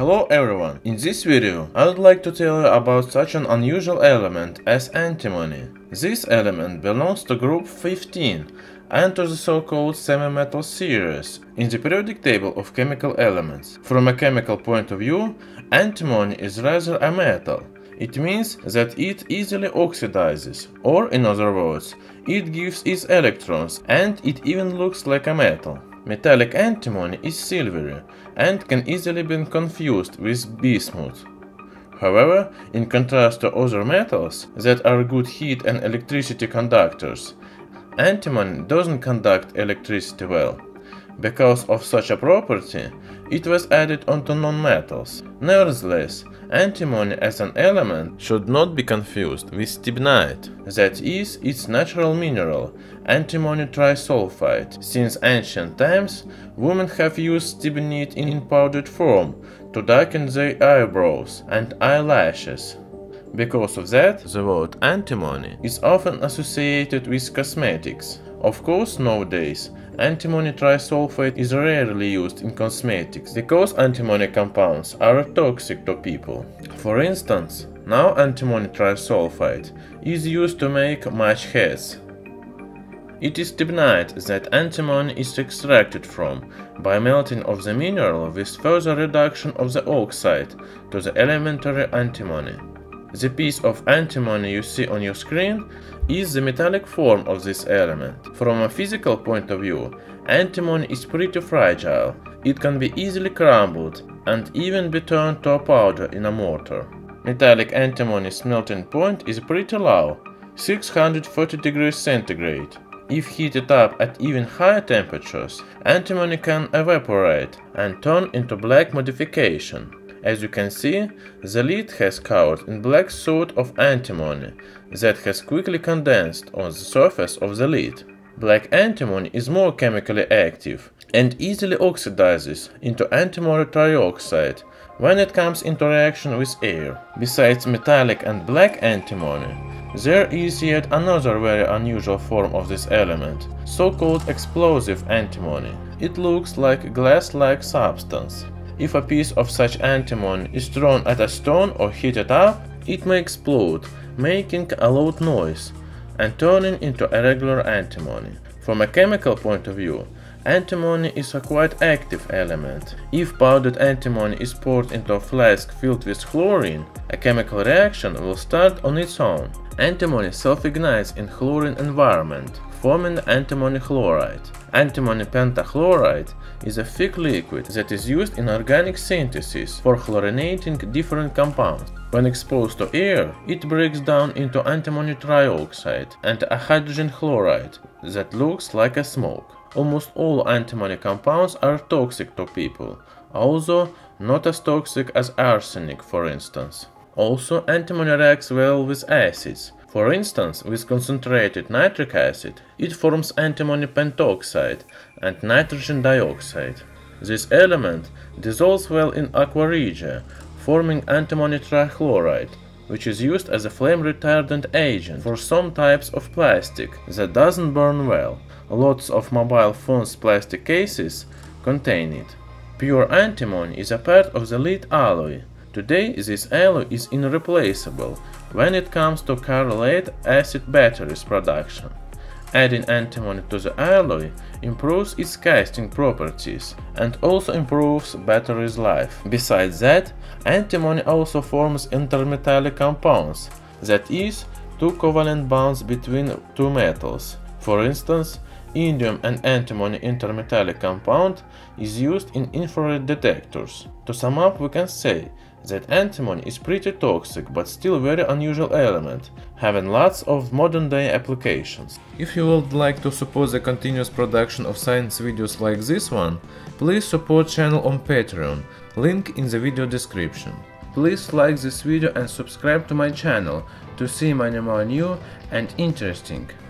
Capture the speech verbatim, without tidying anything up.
Hello everyone! In this video I would like to tell you about such an unusual element as antimony. This element belongs to group fifteen and to the so-called semimetal series in the periodic table of chemical elements. From a chemical point of view, antimony is rather a metal. It means that it easily oxidizes, or in other words, it gives its electrons and it even looks like a metal. Metallic antimony is silvery and can easily be confused with bismuth. However, in contrast to other metals that are good heat and electricity conductors, antimony doesn't conduct electricity well. Because of such a property, it was added onto nonmetals. Nevertheless, antimony as an element should not be confused with stibnite, that is its natural mineral, antimony trisulfide. Since ancient times, women have used stibnite in powdered form to darken their eyebrows and eyelashes. Because of that, the word antimony is often associated with cosmetics. Of course, nowadays, antimony trisulfide is rarely used in cosmetics because antimony compounds are toxic to people. For instance, now antimony trisulfide is used to make match heads. It is stibnite that antimony is extracted from by melting of the mineral with further reduction of the oxide to the elementary antimony. The piece of antimony you see on your screen is the metallic form of this element. From a physical point of view, antimony is pretty fragile. It can be easily crumbled and even be turned to a powder in a mortar. Metallic antimony's melting point is pretty low, six hundred forty degrees centigrade. If heated up at even higher temperatures, antimony can evaporate and turn into black modification. As you can see, the lid has covered in black soot of antimony that has quickly condensed on the surface of the lid. Black antimony is more chemically active and easily oxidizes into antimony trioxide when it comes into reaction with air. Besides metallic and black antimony, there is yet another very unusual form of this element, so-called explosive antimony. It looks like a glass-like substance. If a piece of such antimony is thrown at a stone or heated up, it may explode, making a loud noise and turning into a regular antimony. From a chemical point of view, antimony is a quite active element. If powdered antimony is poured into a flask filled with chlorine, a chemical reaction will start on its own. Antimony self-ignites in chlorine environment, forming antimony chloride. Antimony pentachloride is a thick liquid that is used in organic synthesis for chlorinating different compounds. When exposed to air, it breaks down into antimony trioxide and a hydrogen chloride that looks like a smoke. Almost all antimony compounds are toxic to people, although not as toxic as arsenic, for instance. Also, antimony reacts well with acids. For instance, with concentrated nitric acid, it forms antimony pentoxide and nitrogen dioxide. This element dissolves well in aqua regia, forming antimony trichloride, which is used as a flame retardant agent for some types of plastic that doesn't burn well. Lots of mobile phones' plastic cases contain it. Pure antimony is a part of the lead alloy. Today, this alloy is irreplaceable when it comes to car lead acid batteries production. Adding antimony to the alloy improves its casting properties and also improves battery's life. Besides that, antimony also forms intermetallic compounds, that is, two covalent bonds between two metals. For instance, indium and antimony intermetallic compound is used in infrared detectors. To sum up, we can say that antimony is pretty toxic but still very unusual element, having lots of modern-day applications. If you would like to support the continuous production of science videos like this one, please support channel on Patreon, link in the video description. Please like this video and subscribe to my channel to see many more new and interesting